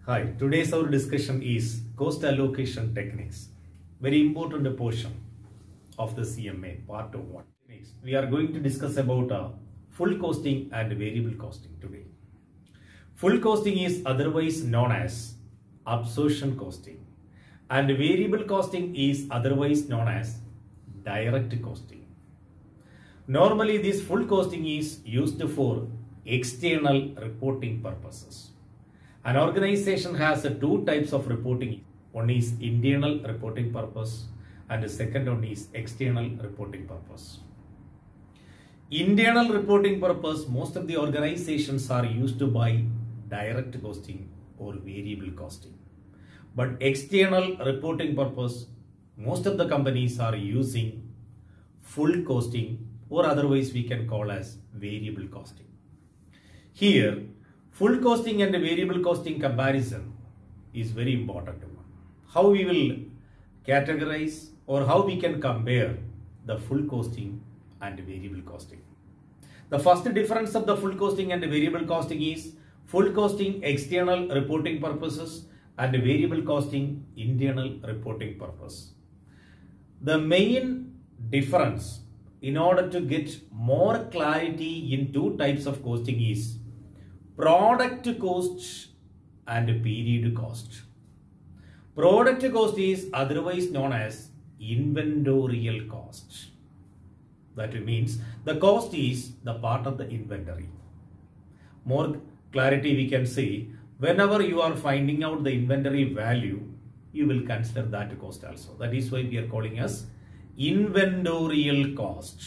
Hi, today's our discussion is cost allocation techniques. Very important portion of the CMA part 1. Next, we are going to discuss about full costing and variable costing today. Full costing is otherwise known as absorption costing and variable costing is otherwise known as direct costing. Normally this full costing is used for external reporting purposes. An organization has two types of reporting. One is internal reporting purpose and the second one is external reporting purpose. Internal reporting purpose, most of the organizations are used to buy direct costing or variable costing. But external reporting purpose, most of the companies are using full costing or otherwise we can call as variable costing. Here, full costing and variable costing comparison is very important one. How we will categorize or how we can compare the full costing and variable costing. The first difference of the full costing and variable costing is full costing external reporting purposes and variable costing internal reporting purpose. The main difference in order to get more clarity in two types of costing is product cost and period cost. Product cost is otherwise known as inventorial cost. That means the cost is the part of the inventory. More clarity we can say, whenever you are finding out the inventory value, you will consider that cost also. That is why we are calling as inventorial cost.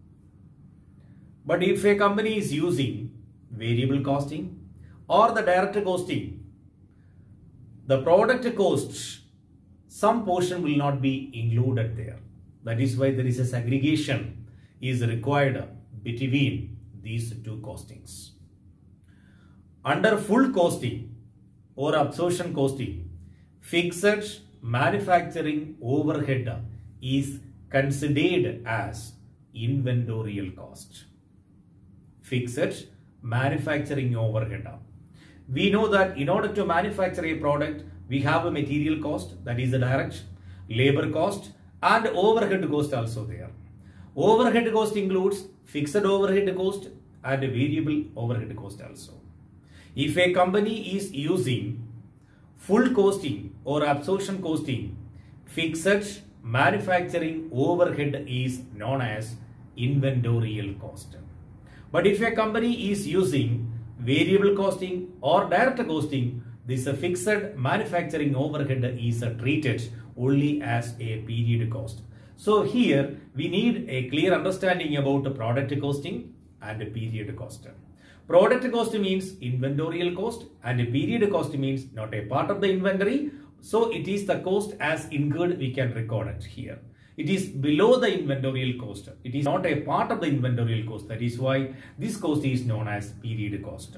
But if a company is using variable costing or the direct costing, the product cost, some portion will not be included there. That is why there is a segregation is required between these two costings. Under full costing or absorption costing, fixed manufacturing overhead is considered as inventorial cost. Fixed manufacturing overhead. We know that in order to manufacture a product, we have a material cost, that is the direct, labor cost and overhead cost also there. Overhead cost includes fixed overhead cost and variable overhead cost also. If a company is using full costing or absorption costing, fixed manufacturing overhead is known as inventorial cost. But if a company is using variable costing or direct costing, this fixed manufacturing overhead is treated only as a period cost. So here we need a clear understanding about the product costing and period cost. Product cost means inventorial cost and period cost means not a part of the inventory. So it is the cost as incurred, we can record it here. It is below the inventorial cost. It is not a part of the inventorial cost. That is why this cost is known as period cost.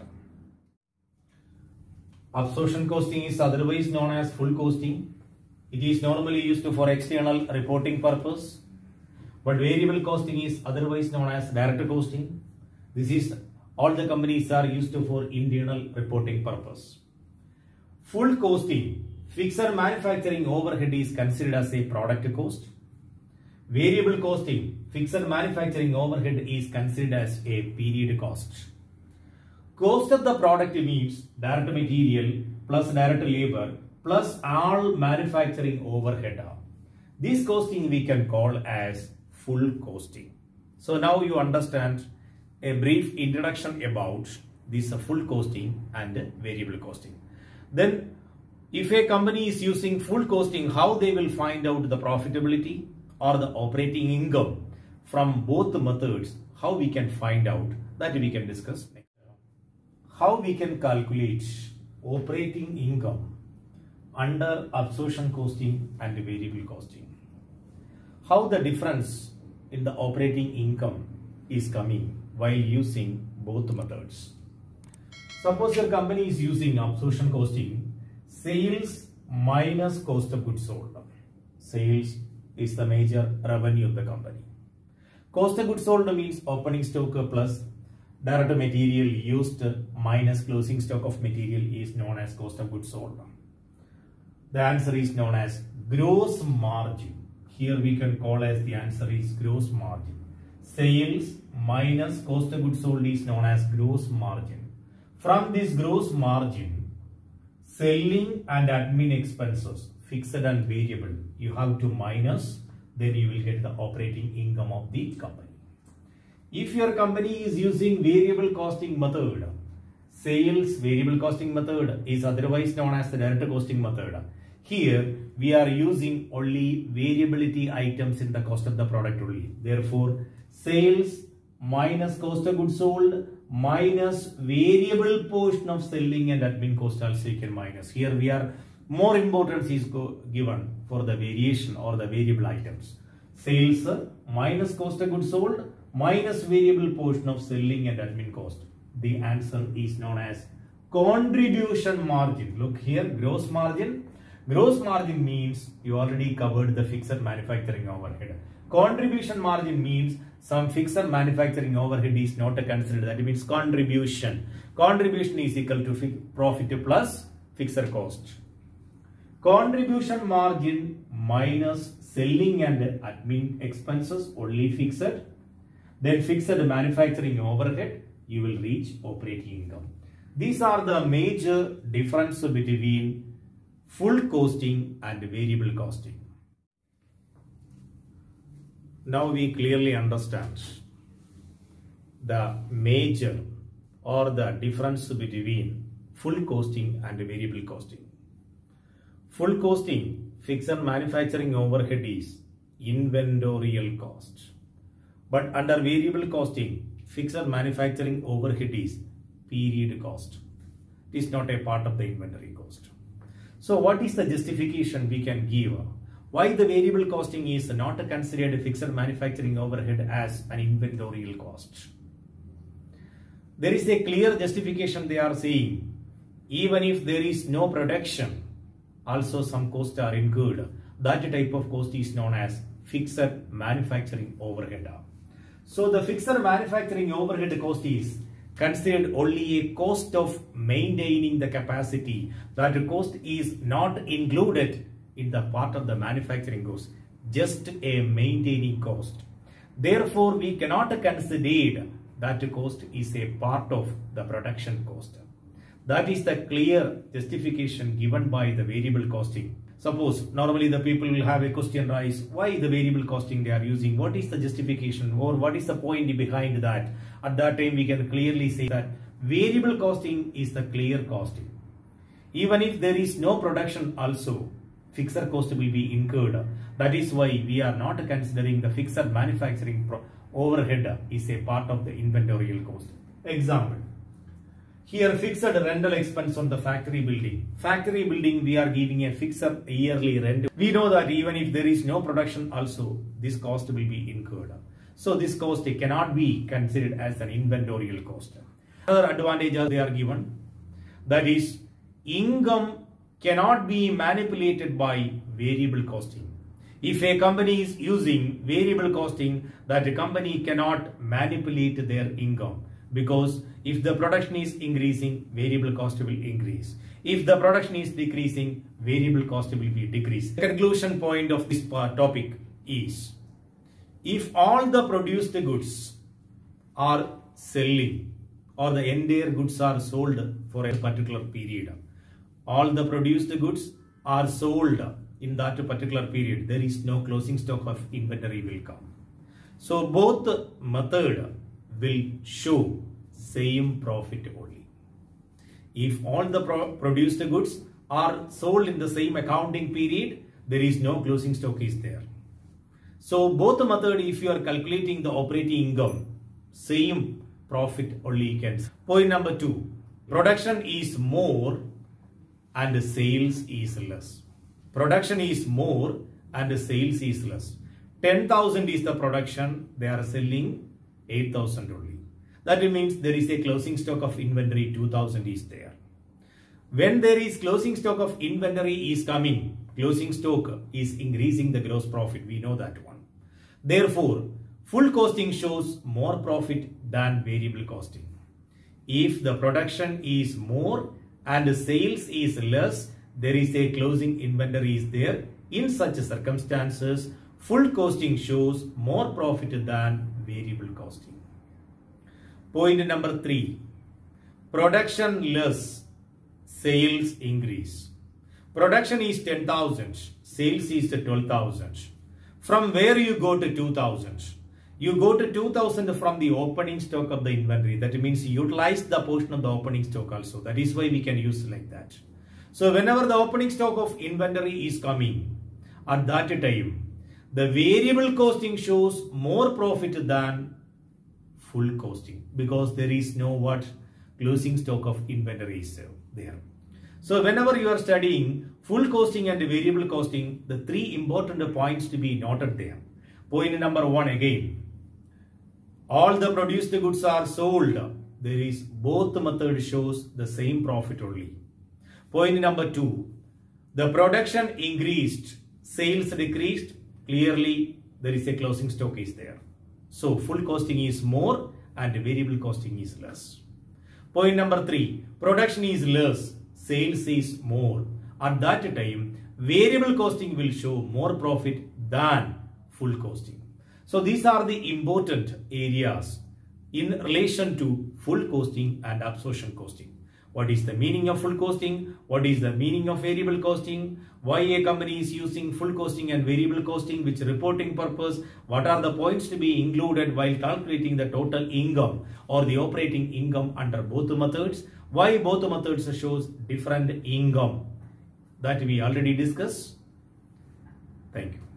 Absorption costing is otherwise known as full costing. It is normally used for external reporting purpose. But variable costing is otherwise known as direct costing. This is all the companies are used for internal reporting purpose. Full costing, fixed manufacturing overhead is considered as a product cost. Variable costing, fixed manufacturing overhead is considered as a period cost. Cost of the product means direct material plus direct labor plus all manufacturing overhead. This costing we can call as full costing. So now you understand a brief introduction about this full costing and variable costing. Then if a company is using full costing, how they will find out the profitability or the operating income from both methods, how we can find out, that we can discuss next. How we can calculate operating income under absorption costing and variable costing. How the difference in the operating income is coming while using both methods. Suppose your company is using absorption costing, sales minus cost of goods sold. Sales is the major revenue of the company. Cost of goods sold means opening stock plus direct material used minus closing stock of material is known as cost of goods sold. The answer is known as gross margin. Here we can call as the answer is gross margin. Sales minus cost of goods sold is known as gross margin. From this gross margin, selling and admin expenses, fixed and variable, you have to minus, then you will get the operating income of the company. If your company is using variable costing method, sales variable costing method is otherwise known as the direct costing method. Here we are using only variability items in the cost of the product only. Therefore, sales minus cost of goods sold minus variable portion of selling and admin cost also you can minus. Here we are more importance is given for the variation or the variable items. Sales minus cost of goods sold minus variable portion of selling and admin cost. The answer is known as contribution margin. Look here, gross margin. Gross margin means you already covered the fixed manufacturing overhead. Contribution margin means some fixed manufacturing overhead is not considered. That means contribution. Contribution is equal to profit plus fixed cost. Contribution margin minus selling and admin expenses only fixed. Then fixed manufacturing overhead, you will reach operating income. These are the major difference between full costing and variable costing. Now we clearly understand the major or the difference between full costing and variable costing. Full costing, fixed manufacturing overhead is inventorial cost. But under variable costing, fixed manufacturing overhead is period cost. It is not a part of the inventory cost. So what is the justification we can give? Why the variable costing is not considered fixed manufacturing overhead as an inventorial cost? There is a clear justification they are saying. Even if there is no production, also some costs are incurred. That type of cost is known as fixed manufacturing overhead. So the fixed manufacturing overhead cost is considered only a cost of maintaining the capacity. That cost is not included in the part of the manufacturing cost, just a maintaining cost. Therefore, we cannot consider that cost is a part of the production cost. That is the clear justification given by the variable costing. Suppose normally the people will have a question rise, why the variable costing they are using, what is the justification or what is the point behind that? At that time we can clearly say that variable costing is the clear costing. Even if there is no production also, fixed cost will be incurred. That is why we are not considering the fixed manufacturing overhead is a part of the inventorial cost. Example. Here fixed rental expense on the factory building. Factory building we are giving a fixed yearly rent. We know that even if there is no production also, this cost will be incurred. So this cost cannot be considered as an inventorial cost. Another advantage they are given, that is income cannot be manipulated by variable costing. If a company is using variable costing, that company cannot manipulate their income. Because if the production is increasing, variable cost will increase. If the production is decreasing, variable cost will be decreased. The conclusion point of this topic is, if all the produced goods are selling or the entire goods are sold for a particular period, all the produced goods are sold in that particular period, there is no closing stock of inventory will come. So both method will show same profit only. If all the produced goods are sold in the same accounting period, there is no closing stock is there. So both the method, if you are calculating the operating income, same profit only you can. Point number 2, production is more and sales is less. Production is more and sales is less. 10,000 is the production, they are selling 8,000 only. That means there is a closing stock of inventory 2,000 is there. When there is closing stock of inventory is coming, closing stock is increasing the gross profit. We know that one. Therefore, full costing shows more profit than variable costing. If the production is more and sales is less, there is a closing inventory is there. In such circumstances, full costing shows more profit than variable costing. Point number 3. Production less, sales increase. Production is 10,000, sales is 12,000. From where you go to 2,000? You go to 2,000 from the opening stock of the inventory. That means you utilize the portion of the opening stock also. That is why we can use like that. So whenever the opening stock of inventory is coming, at that time, the variable costing shows more profit than full costing, because there is no what closing stock of inventory is there. So whenever you are studying full costing and variable costing, the 3 important points to be noted there. Point number 1 again. All the produced goods are sold. There is both method shows the same profit only. Point number 2. The production increased, sales decreased. Clearly there is a closing stock is there. So full costing is more and variable costing is less. Point number 3. Production is less, sales is more. At that time, variable costing will show more profit than full costing. So these are the important areas in relation to full costing and absorption costing. What is the meaning of full costing? What is the meaning of variable costing? Why a company is using full costing and variable costing, which reporting purpose? What are the points to be included while calculating the total income or the operating income under both methods? Why both methods shows different income? That we already discussed. Thank you.